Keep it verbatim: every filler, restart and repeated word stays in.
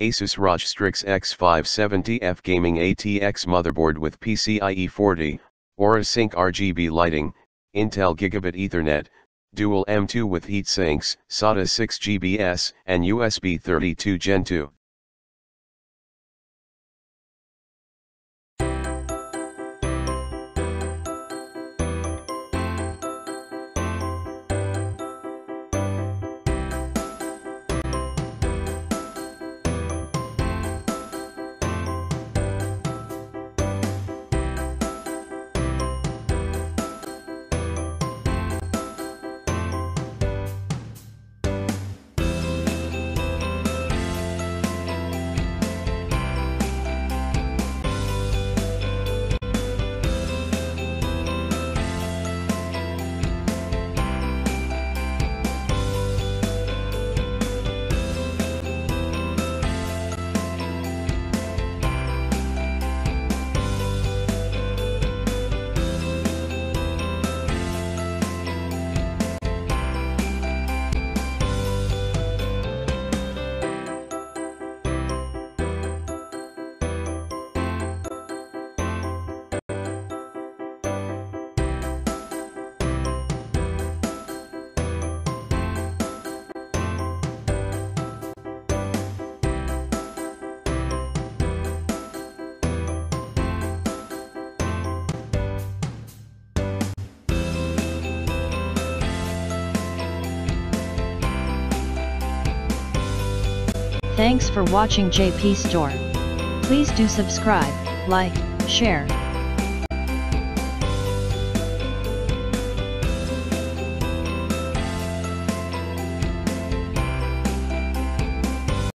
ASUS R O G Strix X five seventy F Gaming A T X Motherboard with PCIe forty, Aura Sync R G B lighting, Intel Gigabit Ethernet, Dual M two with Heatsinks, SATA six G B S, and U S B thirty-two Gen two. Thanks for watching J P Store. Please do subscribe, like, share,